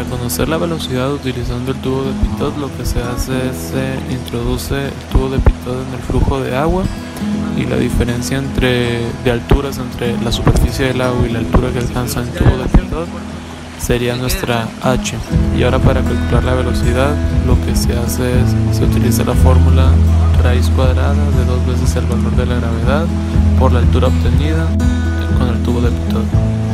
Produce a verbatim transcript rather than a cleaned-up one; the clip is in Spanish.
Para conocer la velocidad utilizando el tubo de pitot, lo que se hace es se introduce el tubo de pitot en el flujo de agua, y la diferencia entre de alturas entre la superficie del agua y la altura que alcanza el tubo de pitot sería nuestra h. Y ahora, para calcular la velocidad, lo que se hace es se utiliza la fórmula raíz cuadrada de dos veces el valor de la gravedad por la altura obtenida con el tubo de pitot.